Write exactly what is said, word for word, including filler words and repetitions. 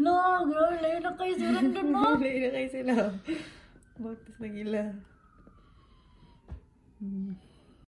No, girl, layo na kayo sila doon, no? Layo na kayo sila. Bakit na gila. Hmm.